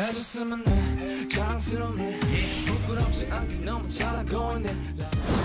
해줬으면 해 자랑스럽네 부끄럽지 않게 너무 잘하고 있네